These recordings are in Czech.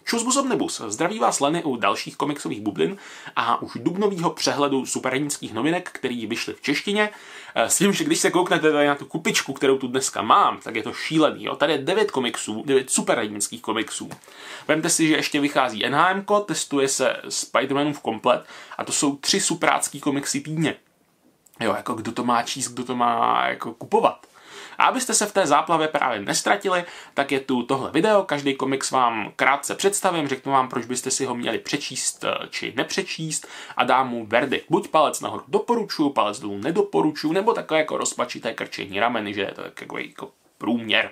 Čus omnibus, zdraví vás Lenny u dalších komiksových bublin a už dubnovýho přehledu superhrdinských novinek, který vyšly v češtině. S tím, že když se kouknete tady na tu kupičku, kterou tu dneska mám, tak je to šílený. Jo? Tady je 9 komiksů, 9 superhrdinských komiksů. Vemte si, že ještě vychází NHM, testuje se Spider-Manův komplet a to jsou 3 suprácký komiksy týdně. Jo, jako kdo to má číst, kdo to má jako kupovat. A abyste se v té záplavě právě nestratili, tak je tu tohle video, každý komiks vám krátce představím, řeknu vám, proč byste si ho měli přečíst či nepřečíst a dám mu verdikt. Buď palec nahoru doporučuju, palec dolů nedoporučuju, nebo takové jako rozpačité krčení rameny, že je to takový jako průměr.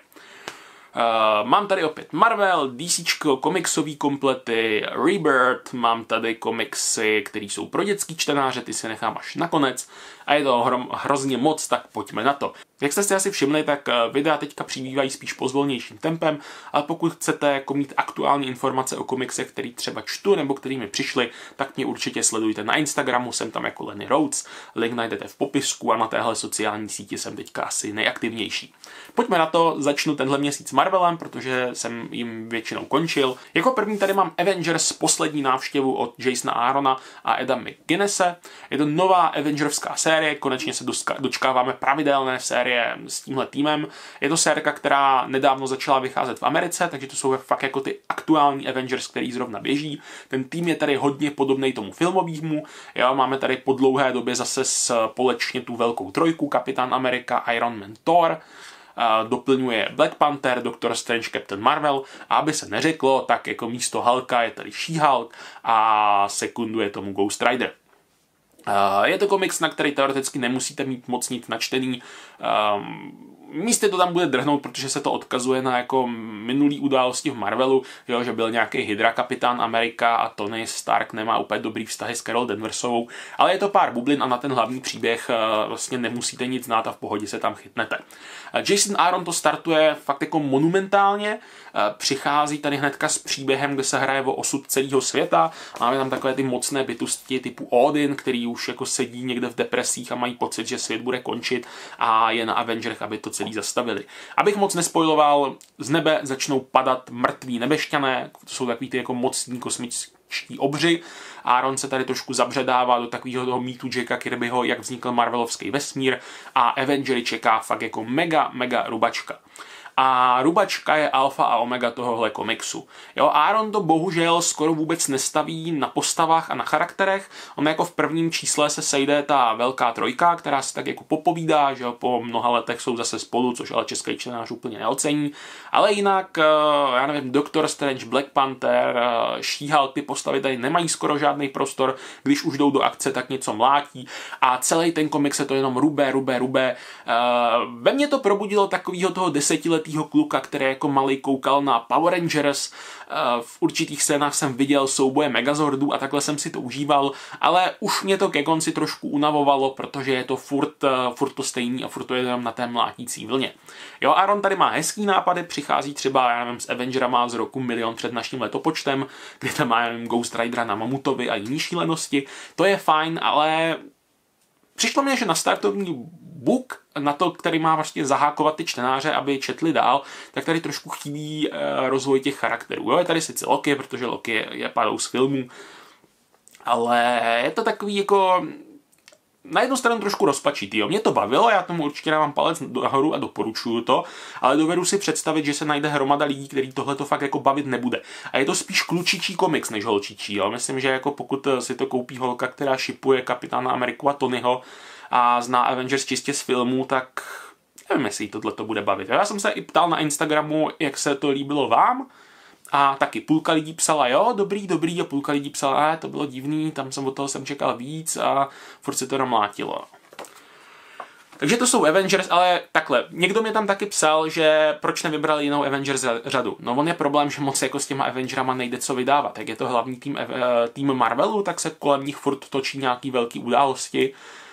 Mám tady opět Marvel, DC, komiksový komplety, Rebirth, mám tady komiksy, které jsou pro dětský čtenáře, ty si nechám až nakonec a je to hrozně moc, tak pojďme na to. Jak jste si asi všimli, tak videa teďka přibývají spíš pozvolnějším tempem, ale pokud chcete jako mít aktuální informace o komiksech, který třeba čtu nebo který mi přišly, tak mě určitě sledujte na Instagramu, jsem tam jako Lenny Rhodes, link najdete v popisku a na téhle sociální síti jsem teďka asi nejaktivnější. Pojďme na to, začnu tenhle měsíc Marvelem, protože jsem jim většinou končil. Jako první tady mám Avengers poslední návštěvu od Jasona Aarona a Eda McGuinnesse. Je to nová Avengerská série, konečně se dočkáváme pravidelné série s tímhle týmem. Je to sérka, která nedávno začala vycházet v Americe, takže to jsou fakt jako ty aktuální Avengers, který zrovna běží. Ten tým je tady hodně podobný tomu filmovému. Jo, máme tady po dlouhé době zase společně tu velkou trojku, Kapitán Amerika, Iron Man, Thor. Doplňuje Black Panther, Doctor Strange, Captain Marvel a aby se neřeklo, tak jako místo Hulka je tady She-Hulk a sekunduje tomu Ghost Rider. Je to komiks, na který teoreticky nemusíte mít moc nic načtený. Místě to tam bude drhnout, protože se to odkazuje na jako minulý události v Marvelu, jo, že byl nějaký Hydra Kapitán Amerika a Tony Stark nemá úplně dobrý vztahy s Carol Danversovou, ale je to pár bublin a na ten hlavní příběh vlastně nemusíte nic znát a v pohodě se tam chytnete. Jason Aaron to startuje fakt jako monumentálně, přichází tady hnedka s příběhem, kde se hraje o osud celého světa, máme tam takové ty mocné bytosti typu Odin, který už jako sedí někde v depresích a mají pocit, že svět bude končit a je na Avengerech, aby to celý zastavili. Abych moc nespoiloval, z nebe začnou padat mrtví nebešťané, to jsou takový ty jako mocní kosmičtí obři. Aaron se tady trošku zabředává do takového toho mýtu Jacka Kirbyho, jak vznikl Marvelovský vesmír a Avengery čeká fakt jako mega rubačka. A rubačka je alfa a omega tohohle komiksu. Jo, Aaron to bohužel skoro vůbec nestaví na postavách a na charakterech. On jako v prvním čísle se sejde ta velká trojka, která se tak jako popovídá, že jo, po mnoha letech jsou zase spolu, což ale český čtenář úplně neocení. Ale jinak, já nevím, Doctor Strange, Black Panther, She-Hulk, ty postavy tady nemají skoro žádný prostor, když už jdou do akce, tak něco mlátí a celý ten komiks se to jenom rube. Ve mně to probudilo takového toho 10letého kluka, který jako malý koukal na Power Rangers. V určitých scénách jsem viděl souboje Megazordů a takhle jsem si to užíval, ale už mě to ke konci trošku unavovalo, protože je to furt to stejný a furt to je jenom na té mlátící vlně. Jo, Aaron tady má hezký nápady, přichází třeba, já nevím, s Avengerama z roku Milion před naším letopočtem, kde tam má, já nevím, Ghost Ridera na Mamutovi a jiný šílenosti. To je fajn, ale přišlo mě, že na startovní book, na to, který má vlastně zahákovat ty čtenáře, aby četli dál, tak tady trošku chybí rozvoj těch charakterů. Jo, je tady sice Loki, protože Loki je padou z filmů, ale je to takový jako na jednu stranu trošku rozpačitý. Jo. Mě to bavilo, já tomu určitě dávám palec nahoru a doporučuju to, ale dovedu si představit, že se najde hromada lidí, který tohle to fakt jako bavit nebude. A je to spíš klučičí komiks než holčičí. Jo. Myslím, že jako pokud si to koupí holka, která šipuje Kapitána Ameriku a Tonyho a zná Avengers čistě z filmů, tak nevím, jestli tohle to bude bavit. Já jsem se i ptal na Instagramu, jak se to líbilo vám. A taky půlka lidí psala, jo, dobrý, a půlka lidí psala, to bylo divný, tam jsem od toho čekal víc a furt se to namlátilo. Takže to jsou Avengers, ale takhle, někdo mě tam taky psal, že proč nevybrali jinou Avengers řadu. No on je problém, že moc jako s těma Avengerama nejde co vydávat. Jak je to hlavní tým Marvelu, tak se kolem nich furt točí nějaký velký události.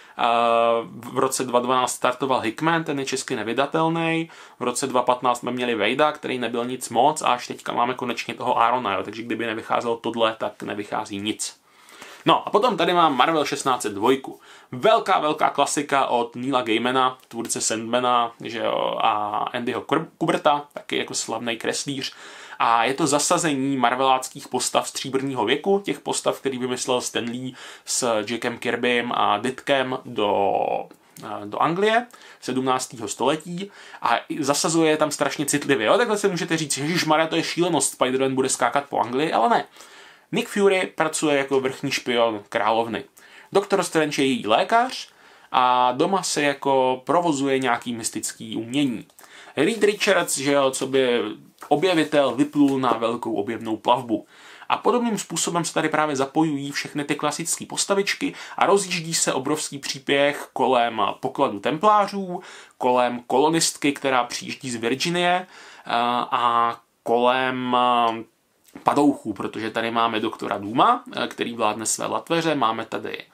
V roce 2012 startoval Hickman, ten je česky nevydatelný. V roce 2015 jsme měli Vejda, který nebyl nic moc a až teďka máme konečně toho Aarona, jo. Takže kdyby nevycházelo tohle, tak nevychází nic. No a potom tady mám Marvel 1602. Velká klasika od Neila Gaimana, tvůrce Sandmana, že jo, a Andyho Kuberta, taky jako slavný kreslíř. a je to zasazení marveláckých postav stříbrného věku, těch postav, který vymyslel Stan Lee s Jackem Kirbym a Ditkem do Anglie 17. století a zasazuje je tam strašně citlivě. Jo? Takhle se můžete říct, že ježišmarja, to je šílenost, Spider-Man bude skákat po Anglii, ale ne. Nick Fury pracuje jako vrchní špion královny. Doktor Strange je její lékař a doma se jako provozuje nějaký mystický umění. Reed Richards, že jo, co by objevitel, vyplul na velkou objevnou plavbu. A podobným způsobem se tady právě zapojují všechny ty klasické postavičky a rozjíždí se obrovský příběh kolem pokladu templářů, kolem kolonistky, která přijíždí z Virginie a kolem padouchů, protože tady máme doktora Dooma, který vládne své latveře, máme tady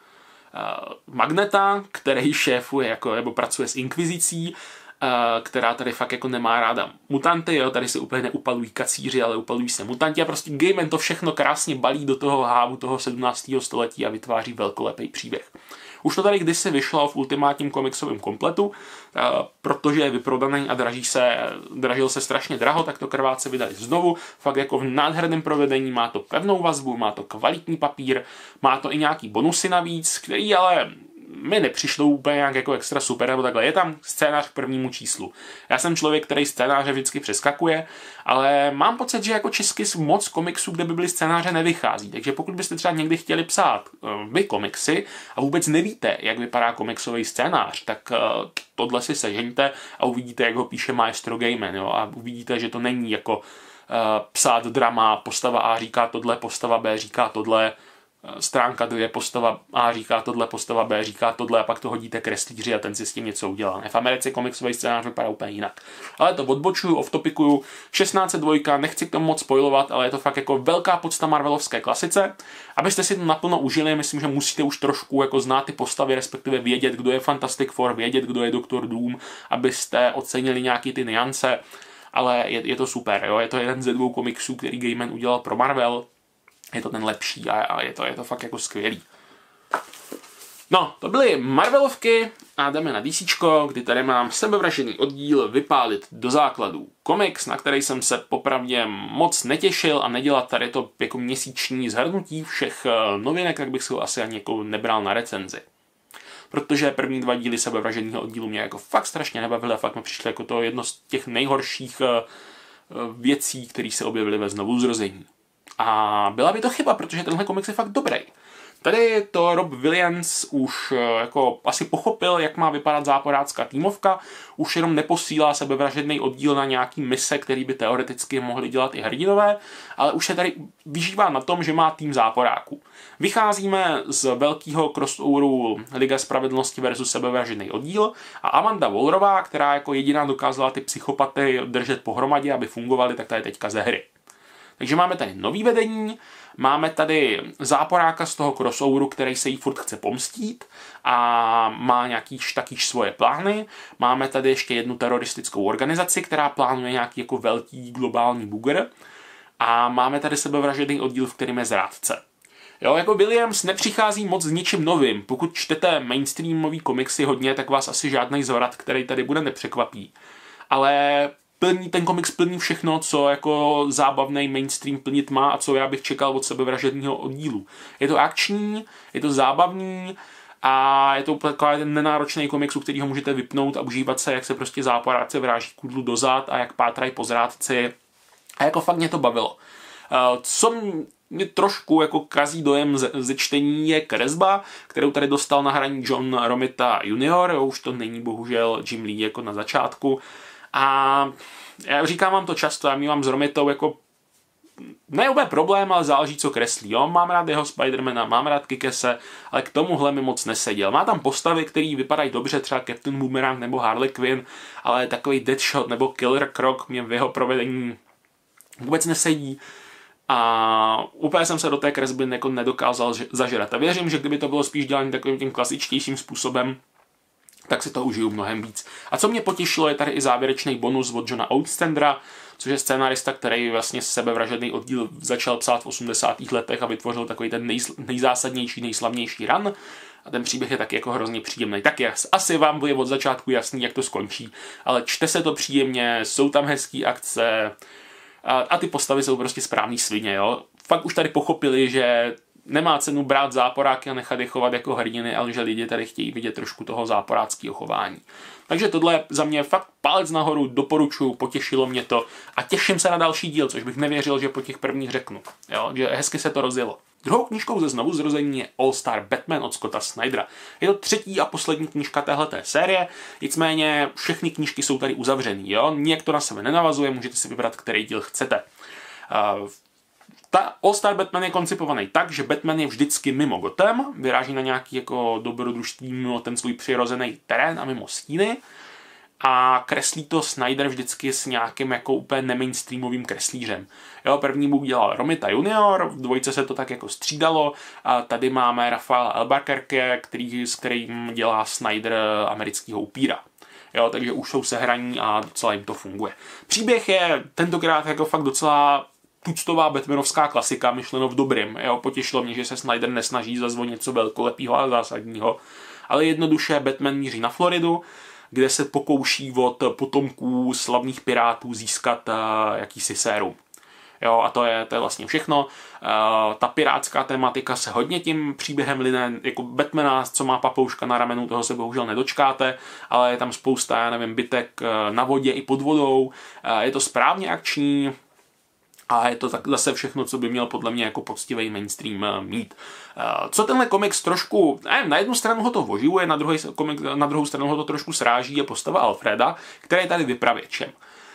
Magneta, který šéfuje nebo pracuje s inkvizicí, která tady fakt jako nemá ráda mutanty, jo, tady se úplně neupalují kacíři, ale upalují se mutanti a prostě Gaiman to všechno krásně balí do toho hávu toho 17. století a vytváří velkolepý příběh. Už to tady kdysi vyšlo v ultimátním komiksovém kompletu, protože je vyprodaný a dražil se strašně draho, tak to krváce vydali znovu, fakt jako v nádherném provedení, má to pevnou vazbu, má to kvalitní papír, má to i nějaký bonusy navíc, který ale mi nepřišlo úplně nějak jako extra super, nebo takhle. Je tam scénář k prvnímu číslu. Já jsem člověk, který scénáře vždycky přeskakuje, ale mám pocit, že jako česky moc komiksů, kde by byly scénáře, nevychází. Takže pokud byste třeba někdy chtěli psát vy komiksy a vůbec nevíte, jak vypadá komiksový scénář, tak tohle si sežeňte a uvidíte, jak ho píše maestro Gaiman, jo? A uvidíte, že to není jako psát drama, postava A říká tohle, postava B říká tohle, stránka 2, postava A říká tohle, postava B říká tohle a pak to hodíte kreslíři a ten si s tím něco udělá. V Americe komiksový scénář vypadá úplně jinak. Ale to odbočuju, off-topikuju. 1602, nechci k tomu moc spoilovat, ale je to fakt jako velká podsta marvelovské klasice. Abyste si to naplno užili, myslím, že musíte už trošku jako znát ty postavy, respektive vědět, kdo je Fantastic Four, vědět, kdo je Doktor Doom, abyste ocenili nějaký ty nuance. Ale je to super, jo? Je to jeden ze 2 komiksů, který Gaiman udělal pro Marvel. Je to ten lepší a je to fakt jako skvělý. No, to byly Marvelovky a jdeme na DCčko, kdy tady mám sebevražený oddíl Vypálit do základů. Komiks, na který jsem se popravdě moc netěšil a nedělat tady to jako měsíční shrnutí všech novinek, tak bych si ho asi ani jako nebral na recenzi. Protože první 2 díly sebevraženého oddílu mě jako fakt strašně nebavily a fakt mi přišlo jako to jedno z těch nejhorších věcí, které se objevily ve znovuzrození. A byla by to chyba, protože tenhle komiks je fakt dobrý. Tady to Rob Williams už jako asi pochopil, jak má vypadat záporácká týmovka, už jenom neposílá sebevražedný oddíl na nějaký mise, který by teoreticky mohli dělat i hrdinové, ale už se tady vyžívá na tom, že má tým záporáků. Vycházíme z velkého crossoveru Liga spravedlnosti versus sebevražedný oddíl a Amanda Wallerová, která jako jediná dokázala ty psychopaty držet pohromadě, aby fungovaly, tak ta je teďka ze hry. Takže máme tady nový vedení, máme tady záporáka z toho crossoveru, který se jí furt chce pomstít a má nějaký takýž svoje plány. Máme tady ještě jednu teroristickou organizaci, která plánuje nějaký jako velký globální bugr. A máme tady sebevražedný oddíl, v kterém je zrádce. Jo, jako Williams nepřichází moc s ničím novým. Pokud čtete mainstreamový komiksy hodně, tak vás asi žádný zvrat, který tady bude, nepřekvapí. Ale ten komiks plní všechno, co jako zábavný mainstream plnit má a co já bych čekal od sebevražedného oddílu. Je to akční, je to zábavný a je to takový ten nenáročný komiks, u kterého můžete vypnout a užívat se, jak se prostě záporáci vráží kudlu dozad a jak pátrají po zrádci. A jako fakt mě to bavilo. Co mě trošku jako kazí dojem ze čtení je kresba, kterou tady dostal na hraní John Romita Jr. Už to není bohužel Jim Lee jako na začátku. A já říkám vám to často, já mívám s Romitou jako ne úplně problém, ale záleží, co kreslí. Jo? Mám rád jeho Spidermana, mám rád Kikese, ale k tomuhle mi moc neseděl. Má tam postavy, které vypadají dobře, třeba Captain Boomerang nebo Harley Quinn, ale takový Deadshot nebo Killer Croc mě v jeho provedení vůbec nesedí. A úplně jsem se do té kresby jako nedokázal zažrat. A věřím, že kdyby to bylo spíš dělané takovým tím klasičtějším způsobem, tak si to užiju mnohem víc. A co mě potěšilo, je tady i závěrečný bonus od Johna Ostendera, což je scénarista, který vlastně sebevražedný oddíl začal psát v 80. letech a vytvořil takový ten nejzásadnější, nejslavnější run. A ten příběh je taky jako hrozně příjemný. Tak asi vám bude od začátku jasný, jak to skončí, ale čte se to příjemně, jsou tam hezký akce, A ty postavy jsou prostě správný svině, jo. Fakt už tady pochopili, že nemá cenu brát záporáky a nechat je chovat jako hrdiny, ale že lidi tady chtějí vidět trošku toho záporáckého chování. Takže tohle za mě fakt palec nahoru, doporučuji, potěšilo mě to a těším se na další díl, což bych nevěřil, že po těch prvních řeknu. Jo, že hezky se to rozjelo. Druhou knížkou ze znovuzrození je All Star Batman od Scotta Snydera. Je to třetí a poslední knížka téhleté série, nicméně všechny knížky jsou tady uzavřený. Jo? Nijak to na sebe nenavazuje, můžete si vybrat, který díl chcete. Ta All Star Batman je koncipovaný tak, že Batman je vždycky mimo Gotham, vyráží na nějaký jako dobrodružství mimo ten svůj přirozený terén a mimo stíny. A kreslí to Snyder vždycky s nějakým jako úplně nemainstreamovým kreslířem. Jo, první bůh dělal Romita Junior, v dvojce se to tak jako střídalo a tady máme Rafaela Albuquerque, s kterým dělá Snyder amerického upíra. Jo, takže už jsou sehraní a docela jim to funguje. Příběh je tentokrát jako fakt docela tuctová batmanovská klasika, myšleno v dobrým. Jo, potěšilo mě, že se Snyder nesnaží zazvonit něco velkolepého a zásadního, ale jednoduše Batman míří na Floridu, kde se pokouší od potomků slavných pirátů získat jakýsi sérum. Jo, a to je vlastně všechno. Ta pirátská tematika se hodně tím příběhem line, jako Batmana, co má papouška na ramenu, toho se bohužel nedočkáte, ale je tam spousta, já nevím, bitek na vodě i pod vodou. Je to správně akční, a je to tak zase všechno, co by měl podle mě jako poctivý mainstream mít. Co tenhle komiks trošku, na jednu stranu ho to oživuje, na druhou stranu ho to trošku sráží, je postava Alfreda, který je tady vypravěčem.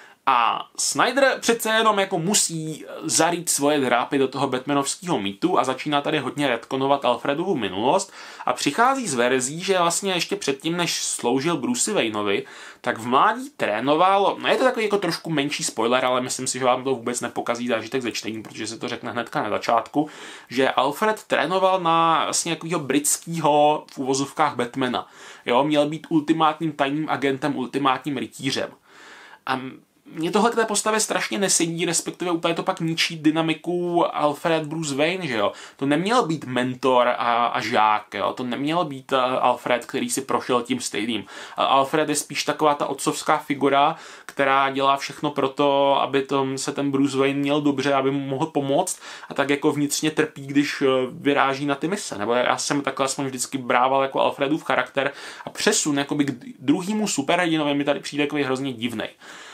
A Snyder přece jenom jako musí zarít svoje drápy do toho batmanovského mýtu a začíná tady hodně retkonovat Alfredovu minulost a přichází z verzí, že vlastně ještě předtím, než sloužil Bruce Wayneovi, tak v mládí trénoval, je to takový jako trošku menší spoiler, ale myslím si, že vám to vůbec nepokazí zážitek ze čtení, protože se to řekne hnedka na začátku, že Alfred trénoval na vlastně takového britského v uvozovkách Batmana. Jo, měl být ultimátním tajným agentem, ultimátním rytířem. A mně tohle k té postavě strašně nesedí, respektive úplně to pak ničí dynamiku Alfred Bruce Wayne, že jo. To neměl být mentor a žák, jo. To neměl být Alfred, který si prošel tím stejným. Alfred je spíš taková ta otcovská figura, která dělá všechno pro to, aby se ten Bruce Wayne měl dobře, aby mu mohl pomoct a tak jako vnitřně trpí, když vyráží na ty mise. Nebo já jsem takhle aspoň vždycky brával jako Alfredův charakter a přesun jakoby k druhému superhrdinovi mi tady přijde jako hrozně divnej.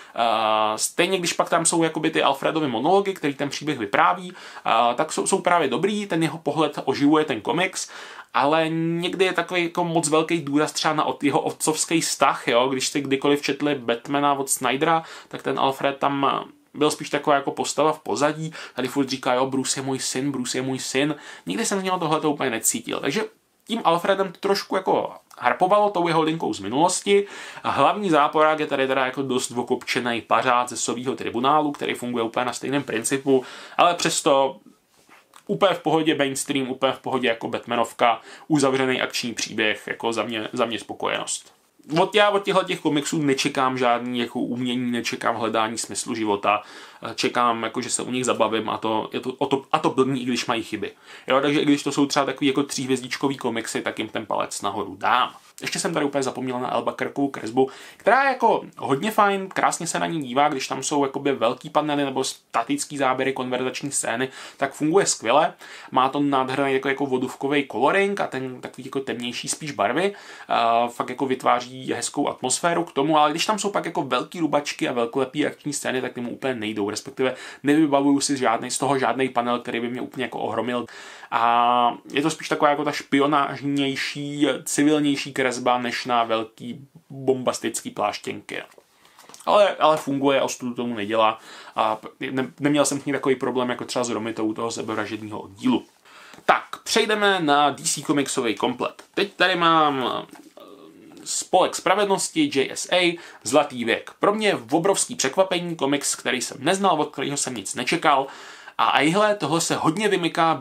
Stejně když pak tam jsou jakoby ty Alfredovy monology, který ten příběh vypráví, tak jsou právě dobrý, ten jeho pohled oživuje ten komiks, ale někdy je takový jako moc velký důraz třeba na jeho otcovský vztah, jo? Když jste kdykoliv četli Batmana od Snydera, tak ten Alfred tam byl spíš taková jako postava v pozadí, tady furt říká, jo, Bruce je můj syn, Bruce je můj syn, nikdy jsem z něho tohleto úplně necítil, takže tím Alfredem to trošku jako harpovalo tou jeho linkou z minulosti a hlavní záporák je tady teda jako dost okopčený pařád ze Sovýho tribunálu, který funguje úplně na stejném principu, ale přesto úplně v pohodě mainstream, úplně v pohodě jako Batmanovka, uzavřený akční příběh, jako za mě spokojenost. Já od těchto komiksů nečekám žádný jako umění, nečekám hledání smyslu života, čekám, jako, že se u nich zabavím a to blbní, i když mají chyby. Jo, takže i když to jsou třeba takový jako 3hvězdičkový komiksy, tak jim ten palec nahoru dám. Ještě jsem tady úplně zapomněl na Albuquerqueovu kresbu, která je jako hodně fajn, krásně se na ní dívá, když tam jsou jakoby velký panely nebo statický záběry, konverzační scény, tak funguje skvěle. Má to nádherný jako vodovkový coloring a ten takový jako temnější spíš barvy, fakt jako vytváří hezkou atmosféru k tomu, ale když tam jsou pak jako velký rubačky a velkolepý akční scény, tak tomu úplně nejdou, respektive nevybavuju si z toho žádný panel, který by mě úplně jako ohromil. A je to spíš taková jako ta špionážnější, civilnější kresba než na velký bombastický pláštěnky. Ale funguje, ostudu tomu nedělá a neměl jsem k ní takový problém jako třeba s Romitou toho sebevražedního oddílu. Tak, přejdeme na DC komiksový komplet. Teď tady mám Spolek spravedlnosti, JSA, Zlatý věk. Pro mě obrovský překvapení, komiks, který jsem neznal, od kterého jsem nic nečekal. A tohle se hodně vymyká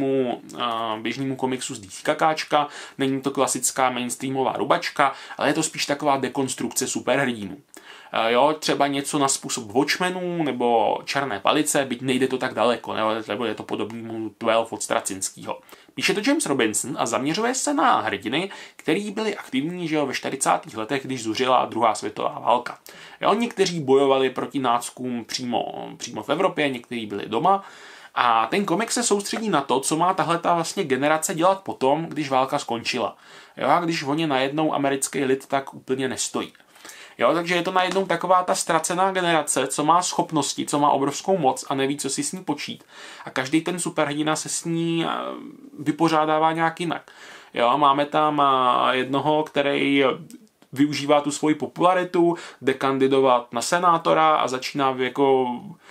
běžnému komiksu z DC kakáčka, není to klasická mainstreamová rubačka, ale je to spíš taková dekonstrukce superhrdinů. Jo, třeba něco na způsob Watchmenů nebo Černé palice, byť nejde to tak daleko, nebo je to podobnému 12 od Straczynského. Píše to James Robinson a zaměřuje se na hrdiny, který byli aktivní, že jo, ve 40. letech, když zuřila druhá světová válka. Jo, někteří bojovali proti náckům přímo v Evropě, někteří byli doma. A ten komik se soustředí na to, co má tahleta vlastně generace dělat potom, když válka skončila. Jo, a když o ně najednou americký lid tak úplně nestojí. Jo, takže je to najednou taková ta ztracená generace, co má schopnosti, co má obrovskou moc a neví, co si s ní počít. A každý ten superhrdina se s ní vypořádává nějak jinak. Jo, máme tam jednoho, který využívá tu svoji popularitu, jde kandidovat na senátora a začíná jako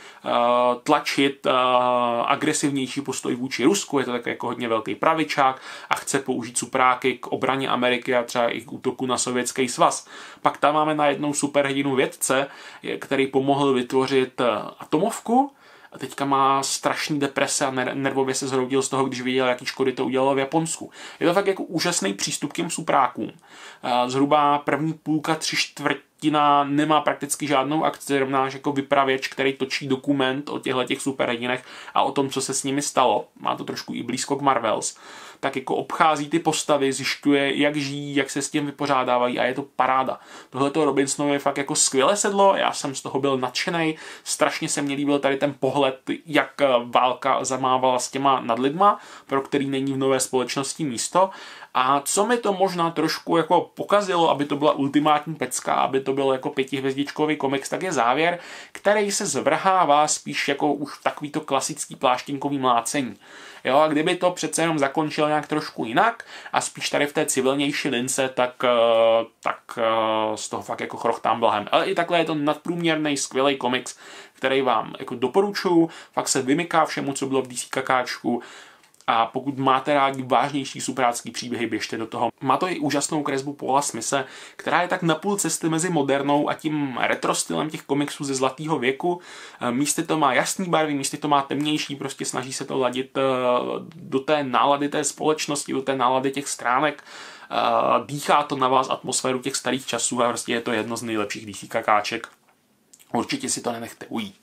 tlačit agresivnější postoj vůči Rusku. Je to takový jako hodně velký pravičák a chce použít supráky k obraně Ameriky a třeba i k útoku na Sovětský svaz. Pak tam máme najednou superhrdinu vědce, který pomohl vytvořit atomovku, a teďka má strašný deprese a nervově se zhroutil z toho, když viděl, jaký škody to udělalo v Japonsku. Je to fakt jako úžasný přístup k těm suprákům. Zhruba první půlka, 3/4 nemá prakticky žádnou akci, rovnáž jako vypravěč, který točí dokument o těchto superhrdinech a o tom, co se s nimi stalo. Má to trošku i blízko k Marvels. Tak jako obchází ty postavy, zjišťuje, jak žijí, jak se s tím vypořádávají a je to paráda. Tohleto Robinsonovi fakt jako skvěle sedlo, já jsem z toho byl nadšenej, strašně se mně líbil tady ten pohled, jak válka zamávala s těma nadlidma, pro který není v nové společnosti místo. A co mi to možná trošku jako pokazilo, aby to byla ultimátní pecka, aby to byl jako 5hvězdičkový komiks, tak je závěr, který se zvrhává spíš jako už takovýto klasický pláštěnkový mlácení. Jo, a kdyby to přece jenom zakončil nějak trošku jinak a spíš tady v té civilnější lince, tak z toho fakt jako chrochtám blahem. Ale i takhle je to nadprůměrný, skvělý komiks, který vám jako doporučuju. Fakt se vymyká všemu, co bylo v DC kakáčku. A pokud máte rádi vážnější superácký příběhy, běžte do toho. Má to i úžasnou kresbu Paula Smithe, která je tak na půl cesty mezi modernou a tím retro stylem těch komiksů ze zlatého věku. Místy to má jasný barvy, místy to má temnější, prostě snaží se to ladit do té nálady té společnosti, do té nálady těch stránek. Dýchá to na vás atmosféru těch starých časů a prostě je to jedno z nejlepších DC kakáček. Určitě si to nenechte ujít.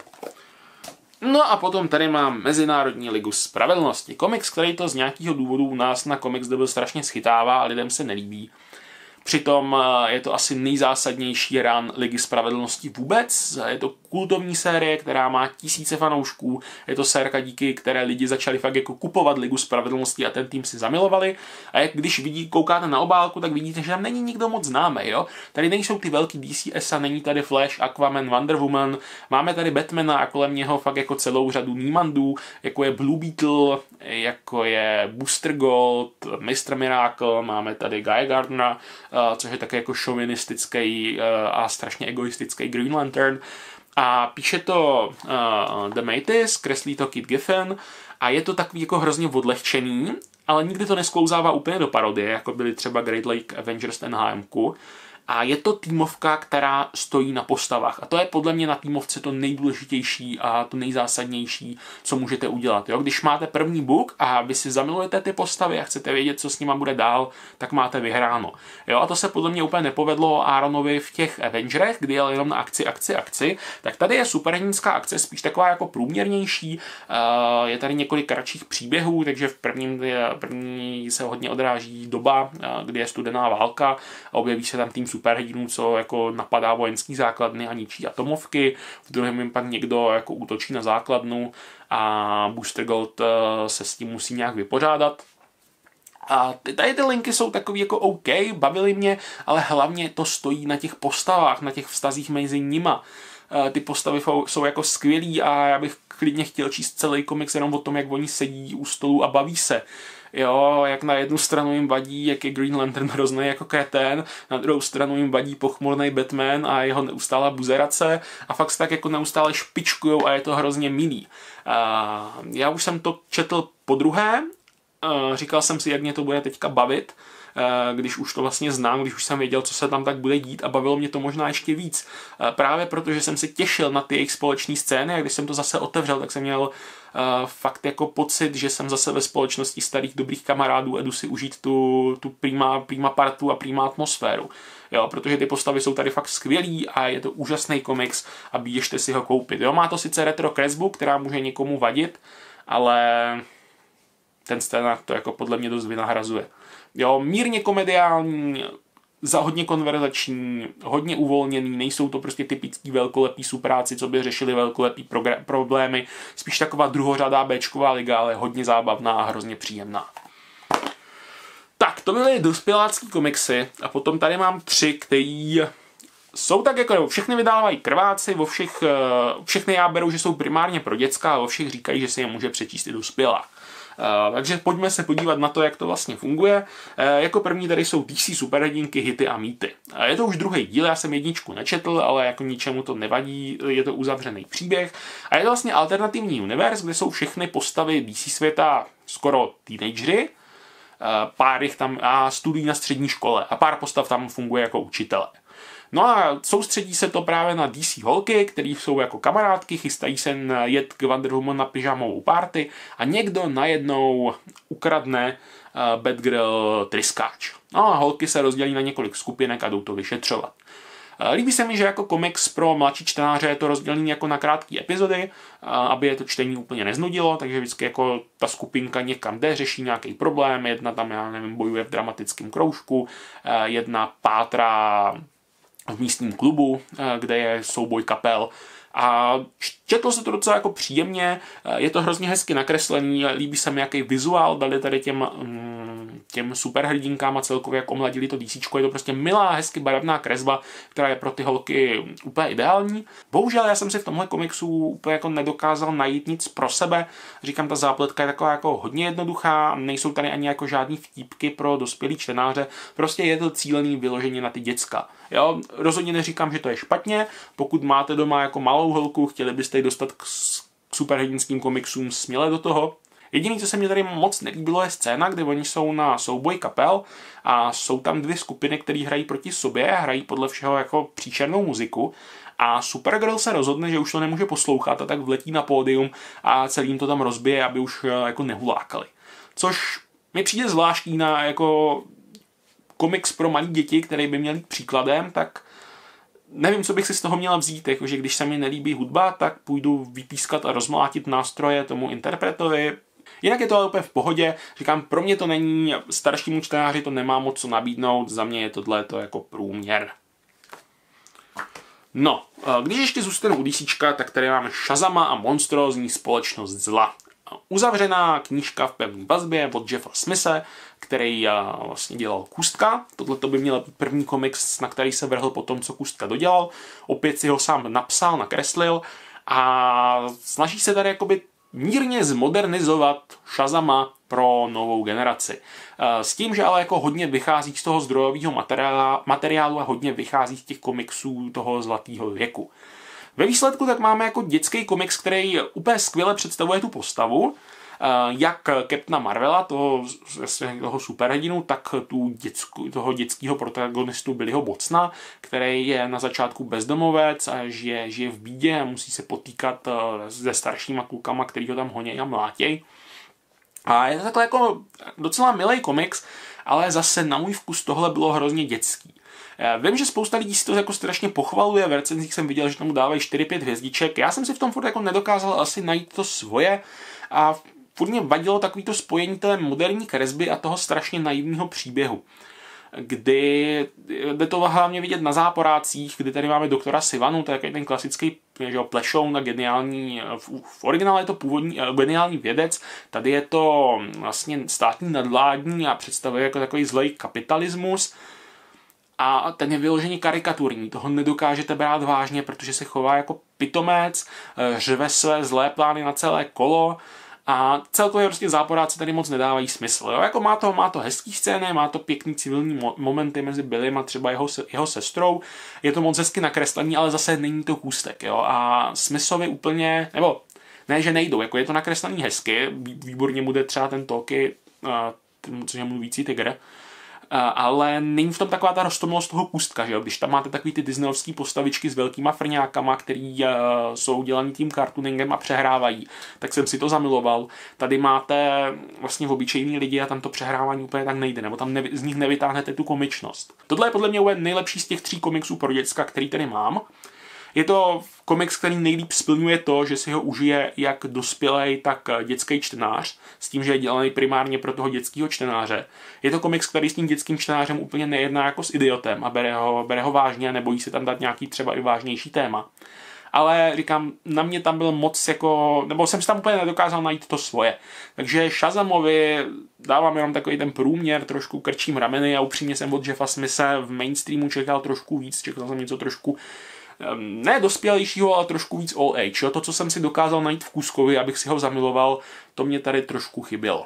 No a potom tady mám Mezinárodní ligu spravedlnosti. Komiks, který to z nějakého důvodu u nás na Comics.de strašně schytává a lidem se nelíbí. Přitom je to asi nejzásadnější run Ligy spravedlnosti vůbec. Je to kultovní série, která má tisíce fanoušků. Je to sérka, díky které lidi začali fakt jako kupovat Ligu spravedlnosti a ten tým si zamilovali. A jak když koukáte na obálku, tak vidíte, že tam není nikdo moc známý. Jo? Tady nejsou ty velký DCS, není tady Flash, Aquaman, Wonder Woman. Máme tady Batmana a kolem něho fakt jako celou řadu Niemandů, jako je Blue Beetle, jako je Booster Gold, Mr. Miracle, máme tady Guy Gardnera, což je také jako šovinistický a strašně egoistický Green Lantern. A píše to The Matis, kreslí to Kit Giffen a je to takový jako hrozně odlehčený, ale nikdy to nesklouzává úplně do parodie, jako byly třeba Great Lake Avengers NHMku. A je to týmovka, která stojí na postavách. A to je podle mě na týmovce to nejdůležitější a to nejzásadnější, co můžete udělat. Jo? Když máte první book a vy si zamilujete ty postavy a chcete vědět, co s nima bude dál, tak máte vyhráno. Jo? A to se podle mě úplně nepovedlo Aaronovi v těch Avengerech, kdy jel jenom na akci. Tak tady je superhrdinská akce spíš taková jako průměrnější. Je tady několik kratších příběhů, takže v první se hodně odráží doba, kdy je studená válka a objeví se tam tým superhrdinů, co jako napadá vojenský základny a ničí atomovky. V druhém jim pak někdo jako útočí na základnu a Booster Gold se s tím musí nějak vypořádat. A tady ty linky jsou takový jako OK, bavily mě, ale hlavně to stojí na těch postavách, na těch vztazích mezi nima. Ty postavy jsou jako skvělý a já bych klidně chtěl číst celý komiks jenom o tom, jak oni sedí u stolu a baví se. Jo, jak na jednu stranu jim vadí, jak je Green Lantern hrozný jako kretén, na druhou stranu jim vadí pochmurný Batman a jeho neustálá buzerace a fakt se tak jako neustále špičkujou a je to hrozně milý. Já už jsem to četl podruhé, říkal jsem si, jak mě to bude teďka bavit, když už to vlastně znám, když už jsem věděl, co se tam tak bude dít a bavilo mě to možná ještě víc. Právě protože jsem se těšil na ty jejich společné scény a když jsem to zase otevřel, tak jsem měl fakt jako pocit, že jsem zase ve společnosti starých dobrých kamarádů a jdu si užít tu prima partu a prima atmosféru. jo, protože ty postavy jsou tady fakt skvělý a je to úžasný komiks a běžte si ho koupit. Jo, má to sice retro kresbu, která může někomu vadit, ale ten scénář to jako podle mě dost vynahrazuje. Jo, mírně komediální, za hodně konverzační, hodně uvolněný, nejsou to prostě typický velkolepý supráci, co by řešili velkolepý problémy, spíš taková druhořadá béčková liga, ale hodně zábavná a hrozně příjemná. Tak, to byly dospělácký komiksy a potom tady mám 3, který jsou tak jako, všechny vydávají krváci, všechny já beru, že jsou primárně pro děcka a o všech říkají, že se je může přečíst i dospělá. Takže pojďme se podívat na to, jak to vlastně funguje. Jako první tady jsou DC superhrdinky, hity a mýty. Je to už druhý díl, já jsem jedničku nečetl, ale jako ničemu to nevadí, je to uzavřený příběh. A je to vlastně alternativní univerz, kde jsou všechny postavy DC světa skoro teenagery, pár jich tam a studují na střední škole a pár postav tam funguje jako učitele. No a soustředí se to právě na DC holky, které jsou jako kamarádky, chystají se jet k Wonder Woman na pyžamovou party a někdo najednou ukradne Batgirl tryskáč. No a holky se rozdělí na několik skupinek a jdou to vyšetřovat. Líbí se mi, že jako komiks pro mladší čtenáře je to rozdělený jako na krátké epizody, aby je to čtení úplně neznudilo, takže vždycky jako ta skupinka někam jde, řeší nějaký problém, jedna tam, já nevím, bojuje v dramatickém kroužku, jedna pátrá v místním klubu, kde je souboj kapel. A četlo se to docela jako příjemně, je to hrozně hezky nakreslený, líbí se mi, jaký vizuál dali tady těm superhrdinkám a celkově jak omladili to DCčko, je to prostě milá, hezky barevná kresba, která je pro ty holky úplně ideální. Bohužel já jsem si v tomhle komiksu úplně jako nedokázal najít nic pro sebe, říkám, ta zápletka je taková jako hodně jednoduchá, nejsou tady ani jako žádný vtípky pro dospělý čtenáře, prostě je to cílený vyloženě na ty děcka. Jo, rozhodně neříkám, že to je špatně, pokud máte doma jako malou holku, chtěli byste ji dostat k superhrdinským komiksům, směle do toho. Jediné, co se mi tady moc nelíbilo, je scéna, kde oni jsou na souboji kapel a jsou tam 2 skupiny, které hrají proti sobě, hrají podle všeho jako příšernou muziku a Supergirl se rozhodne, že už to nemůže poslouchat a tak vletí na pódium a celým to tam rozbije, aby už jako nehulákali. Což mi přijde zvláštní na jako komiks pro malé děti, který by měl jít příkladem, tak nevím, co bych si z toho měla vzít, jakože když se mi nelíbí hudba, tak půjdu vypískat a rozmlátit nástroje tomu interpretovi. Jinak je to ale úplně v pohodě, říkám, pro mě to není, staršímu čtenáři to nemá moc co nabídnout, za mě je tohleto jako průměr. No, když ještě zůstanu u DCčka, tak tady máme Shazama a monstrózní společnost zla. Uzavřená knížka v pevné vazbě od Jeffa Smithe, který vlastně dělal Kůstka. Tohle by měl být první komiks, na který se vrhl po tom, co Kůstka dodělal. Opět si ho sám napsal, nakreslil a snaží se tady jakoby mírně zmodernizovat Shazama pro novou generaci. S tím, že ale jako hodně vychází z toho zdrojového materiálu a hodně vychází z těch komiksů toho zlatého věku. Ve výsledku tak máme jako dětský komiks, který úplně skvěle představuje tu postavu, jak Captaina Marvela, toho superhrdinu, tak toho dětského protagonistu Billyho Botsna, který je na začátku bezdomovec a žije v bídě a musí se potýkat se staršíma klukama, který ho tam honějí a mlátěj. A je to takhle jako docela milý komiks, ale zase na můj vkus tohle bylo hrozně dětský. Vím, že spousta lidí si to jako strašně pochvaluje, v recenzích jsem viděl, že tomu dávají 4-5 hvězdiček, já jsem si v tom furt jako nedokázal asi najít to svoje a furt mě vadilo takovýto spojení té moderní kresby a toho strašně naivního příběhu, kdy jde to hlavně vidět na záporácích, kdy tady máme doktora Sivanu, to je ten klasický plešoun a geniální, v originále je to původní geniální vědec, tady je to vlastně státní nadvládní a představuje jako takový zlej kapitalismus. A ten je vyloženě karikaturní, toho nedokážete brát vážně, protože se chová jako pitomec, řve své zlé plány na celé kolo a celkově prostě záporáci tady moc nedávají smysl. Jo? Jako má to hezký scény, má to pěkný civilní momenty mezi Billym a třeba jeho sestrou, je to moc hezky nakreslený, ale zase není to Kůstek. Jo? A Smithovi úplně, nebo ne, že nejdou, jako je to nakreslený hezky, výborně bude třeba ten Toky, což je mluvící tygr, ale není v tom taková ta roztomilosť toho půstka, že jo? Když tam máte takový ty disneyovský postavičky s velkýma frňákama, který jsou dělaný tím cartooningem a přehrávají, tak jsem si to zamiloval. Tady máte vlastně obyčejní lidi a tam to přehrávání úplně tak nejde, nebo tam z nich nevytáhnete tu komičnost. Tohle je podle mě nejlepší z těch 3 komiksů pro děcka, který tady mám. Je to komiks, který nejlíp splňuje to, že si ho užije jak dospělej, tak dětský čtenář, s tím, že je dělaný primárně pro toho dětského čtenáře. Je to komiks, který s tím dětským čtenářem úplně nejedná jako s idiotem a bere ho vážně a nebojí se tam dát nějaký třeba i vážnější téma. Ale říkám, na mě tam byl moc jako, nebo jsem si tam úplně nedokázal najít to svoje. Takže Shazamovi dávám jenom takový ten průměr, trošku krčím rameny a upřímně jsem od Jeffa Smithe v mainstreamu čekal trošku víc, čekal jsem něco trošku ne dospělejšího, ale trošku víc all age. Jo? To, co jsem si dokázal najít v Kuskovi, abych si ho zamiloval, to mě tady trošku chybělo.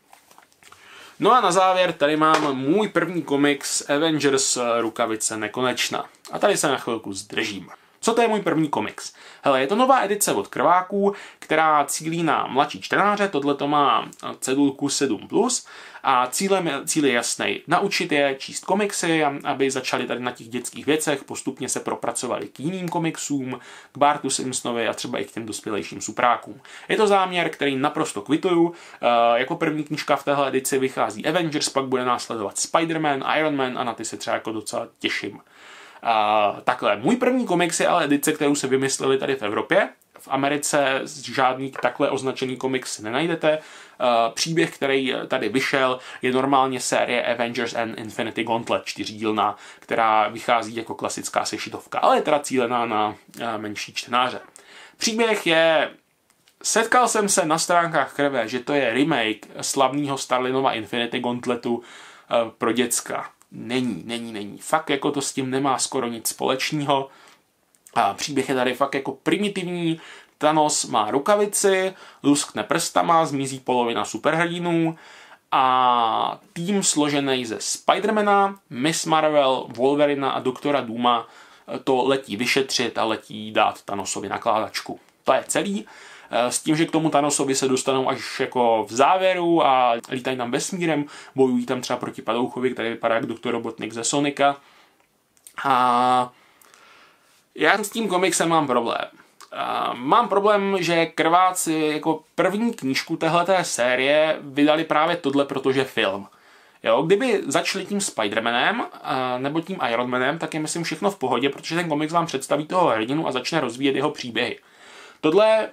No a na závěr tady mám můj první komiks Avengers Rukavice nekonečna. A tady se na chvilku zdržím. Co to je můj první komiks? Hele, je to nová edice od Krváků, která cílí na mladší čtenáře, tohle to má cedulku 7+, a cíl je jasný. Naučit je číst komiksy, aby začali tady na těch dětských věcech, postupně se propracovali k jiným komiksům, k Bartu Simpsonovi a třeba i k těm dospělejším suprákům. Je to záměr, který naprosto kvituju. Jako první knížka v téhle edici vychází Avengers, pak bude následovat Spider-Man, Iron Man a na ty se třeba jako docela těším. Takhle, můj první komiks je ale edice, kterou se vymysleli tady v Evropě. V Americe žádný takhle označený komiks nenajdete. Příběh, který tady vyšel, je normálně série Avengers and Infinity Gauntlet 4dílná, která vychází jako klasická sešitovka, ale je teda cílená na menší čtenáře. Příběh je... Setkal jsem se na stránkách Krve, že to je remake slavného Starlinova Infinity Gauntletu pro děcka. Není. Fakt jako to s tím nemá skoro nic společného. Příběh je tady fakt jako primitivní. Thanos má rukavici, luskne prstama, zmizí polovina superhrdinů a tým složený ze Spidermana, Miss Marvel, Wolverina a Doktora Dooma to letí vyšetřit a letí dát Thanosovi nakládačku. To je celý. S tím, že k tomu Thanosovi se dostanou až jako v závěru a lítají tam vesmírem, bojují tam třeba proti Padouchovi, který vypadá jak Doktor Robotnik ze Sonika. A já s tím komiksem mám problém. Mám problém, že Krváci jako první knížku téhleté série vydali právě tohle, protože film. Jo, kdyby začali tím Spider-Manem nebo tím Iron Manem, tak je myslím všechno v pohodě, protože ten komiks vám představí toho hrdinu a začne rozvíjet jeho příběhy. Tohle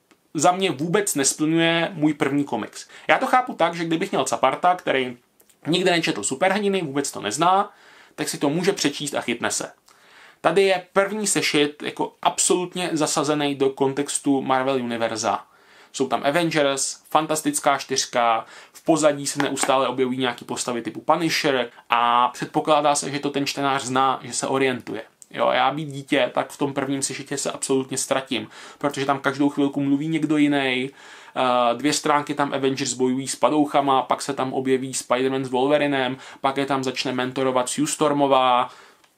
za mě vůbec nesplňuje můj první komiks. Já to chápu tak, že kdybych měl Caparta, který nikdy nečetl superhrdiny, vůbec to nezná, tak si to může přečíst a chytne se. Tady je první sešit jako absolutně zasazený do kontextu Marvel univerza. Jsou tam Avengers, Fantastická 4, v pozadí se neustále objevují nějaké postavy typu Punisher a předpokládá se, že to ten čtenář zná, že se orientuje. Jo, já být dítě, tak v tom prvním sešitě se absolutně ztratím, protože tam každou chvilku mluví někdo jiný. 2 stránky tam Avengers bojují s padouchama, pak se tam objeví Spider-Man s Wolverinem, pak je tam začne mentorovat Sue Stormová.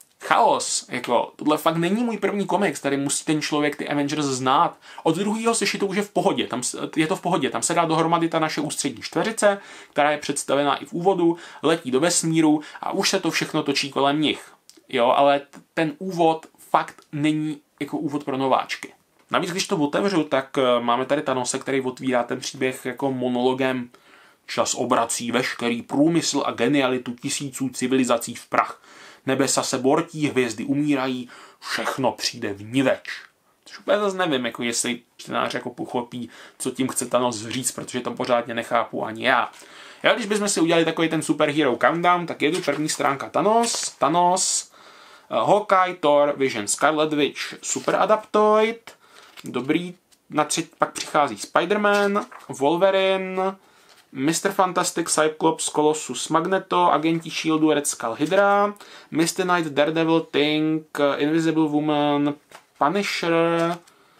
Chaos, jako, tohle fakt není můj první komiks, tady musí ten člověk ty Avengers znát. Od druhého sešitu už je v pohodě, je to v pohodě, tam se dá dohromady ta naše ústřední čtveřice, která je představená i v úvodu, letí do vesmíru a už se to všechno točí kolem nich. Jo, ale ten úvod fakt není jako úvod pro nováčky. Navíc, když to otevřu, tak máme tady Thanose, který otvírá ten příběh jako monologem. Čas obrací veškerý průmysl a genialitu tisíců civilizací v prach. Nebesa se bortí, hvězdy umírají, všechno přijde vniveč. Což úplně zase nevím, jako jestli čtenář jako pochopí, co tím chce Thanos říct, protože to pořádně nechápu ani já. Já, když bychom si udělali takový ten superhero countdown, tak jedu první stránka Thanos, Hawkeye, Thor, Vision, Scarlet Witch, Super Adaptoid, dobrý, pak přichází Spider-Man, Wolverine, Mr. Fantastic, Cyclops, Colossus, Magneto, agenti Shieldu, Red Skull, Hydra, Misty Knight, Daredevil, Thing, Invisible Woman, Punisher,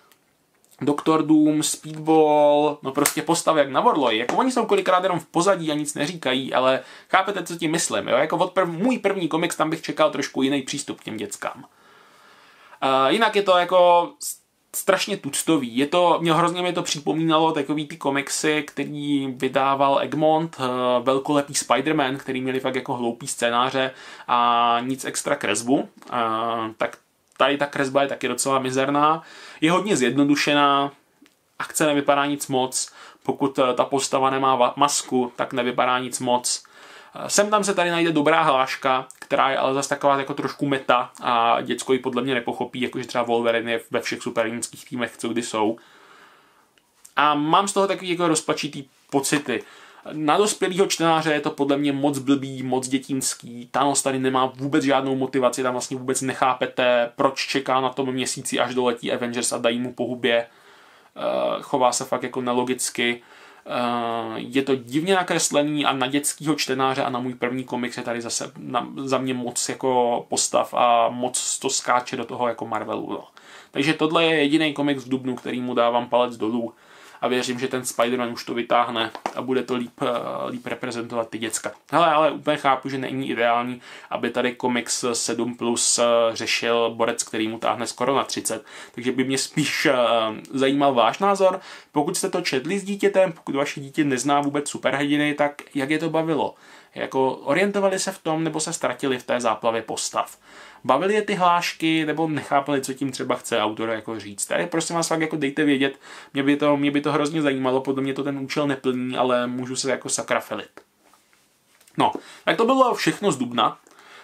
Doktor Doom, Speedball, no prostě postavy jak na Warloy. Jako oni jsou kolikrát jenom v pozadí a nic neříkají, ale chápete, co tím myslím, jo? Jako můj první komiks, tam bych čekal trošku jiný přístup k těm dětskám. Jinak je to jako strašně tuctový. Hrozně mě to připomínalo takový ty komiksy, který vydával Egmont, velkolepý Spider-Man, který měli fakt jako hloupý scénáře a nic extra kresbu. Tak tady ta kresba je taky docela mizerná. Je hodně zjednodušená, akce nevypadá nic moc, pokud ta postava nemá masku, tak nevypadá nic moc. Sem tam se tady najde dobrá hláška, která je ale zase taková jako trošku meta a děcko ji podle mě nepochopí, jakože třeba Wolverine je ve všech superhrdinských týmech, co kdy jsou. A mám z toho takový jako rozpačitý pocity. Na dospělýho čtenáře je to podle mě moc blbý, moc dětinský. Thanos tady nemá vůbec žádnou motivaci, tam vlastně vůbec nechápete, proč čeká na tom měsíci, až doletí Avengers a dají mu po hubě. Chová se fakt jako nelogicky. Je to divně nakreslený a na dětskýho čtenáře a na můj první komiks je tady zase za mě moc jako postav a moc to skáče do toho jako Marvelu. No. Takže tohle je jediný komiks v dubnu, který mu dávám palec dolů a věřím, že ten Spider-Man už to vytáhne a bude to líp reprezentovat ty děcka. Hele, ale úplně chápu, že není ideální, aby tady komiks 7+ řešil borec, který mu táhne skoro na 30, takže by mě spíš zajímal váš názor. Pokud jste to četli s dítětem, pokud vaše dítě nezná vůbec superhrdiny, tak jak je to bavilo? Jako orientovali se v tom, nebo se ztratili v té záplavě postav? Bavili je ty hlášky, nebo nechápali, co tím třeba chce autor jako říct? Tady prosím vás fakt jako dejte vědět, mě by to hrozně zajímalo, podle mě to ten účel neplní, ale můžu se jako sakra felit. No, tak to bylo všechno z dubna.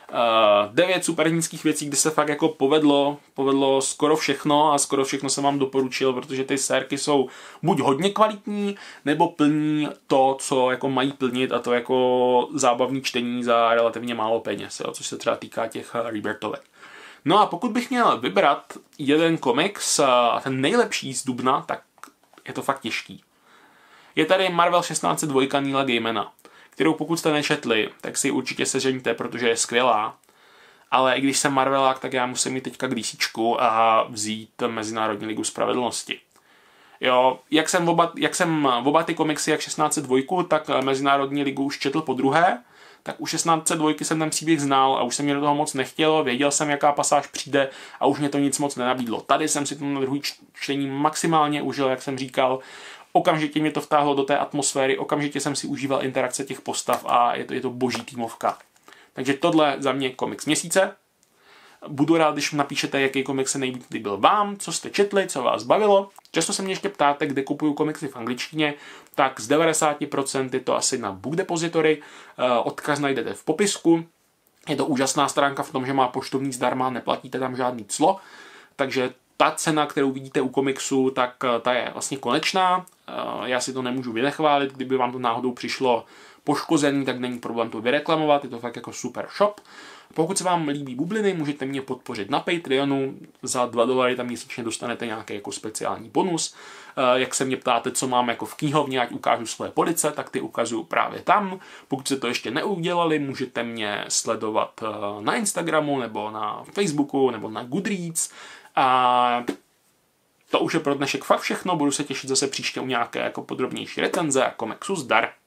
9 superhrdinských věcí, kde se fakt jako povedlo skoro všechno a skoro všechno jsem vám doporučil, protože ty sérky jsou buď hodně kvalitní, nebo plní to, co jako mají plnit a to jako zábavný čtení za relativně málo peněz, jo, což se třeba týká těch Rebirthovek. No a pokud bych měl vybrat jeden komiks a ten nejlepší z dubna, tak je to fakt těžký. Je tady Marvel 1602 Neila Gaimana, kterou pokud jste nečetli, tak si určitě sežeňte, protože je skvělá. Ale i když jsem Marvelák, tak já musím mít teďka k DCčku a vzít Mezinárodní ligu spravedlnosti. Jo, jak jsem oba ty komiksy, jak 1602, tak Mezinárodní ligu už četl po druhé, tak u 1602 jsem ten příběh znal a už se mě do toho moc nechtělo, věděl jsem, jaká pasáž přijde a už mě to nic moc nenabídlo. Tady jsem si to na druhý čtení maximálně užil, jak jsem říkal. Okamžitě mě to vtáhlo do té atmosféry, okamžitě jsem si užíval interakce těch postav a je to boží týmovka. Takže tohle za mě komiks měsíce. Budu rád, když napíšete, jaký komiks se nejvíc líbil vám, co jste četli, co vás bavilo. Často se mě ještě ptáte, kde kupuju komiksy v angličtině, tak z 90% je to asi na Book Depository, odkaz najdete v popisku. Je to úžasná stránka v tom, že má poštovní zdarma, neplatíte tam žádný clo, takže ta cena, kterou vidíte u komiksu, tak ta je vlastně konečná. Já si to nemůžu vynechválit, kdyby vám to náhodou přišlo poškozený, tak není problém to vyreklamovat, je to fakt jako super shop. Pokud se vám líbí bubliny, můžete mě podpořit na Patreonu, za $2 tam měsíčně dostanete nějaký jako speciální bonus. Jak se mě ptáte, co mám jako v knihovně, ať ukážu svoje police, tak ty ukazuju právě tam. Pokud jste to ještě neudělali, můžete mě sledovat na Instagramu, nebo na Facebooku, nebo na Goodreads. A to už je pro dnešek fakt všechno, budu se těšit zase příště u nějaké jako podrobnější recenze a komiksu zdar.